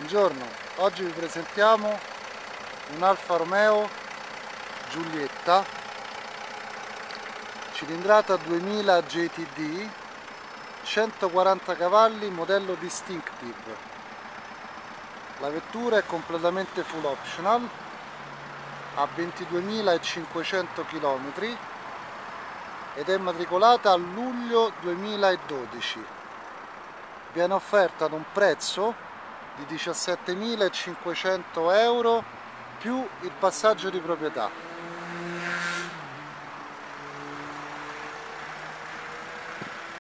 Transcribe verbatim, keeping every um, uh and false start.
Buongiorno, oggi vi presentiamo un Alfa Romeo Giulietta cilindrata duemila J T D, centoquaranta cavalli, modello Distinctive. La vettura è completamente full optional, ha ventiduemilacinquecento chilometri ed è matricolata a luglio duemiladodici. Viene offerta ad un prezzo di diciassettemilacinquecento euro più il passaggio di proprietà.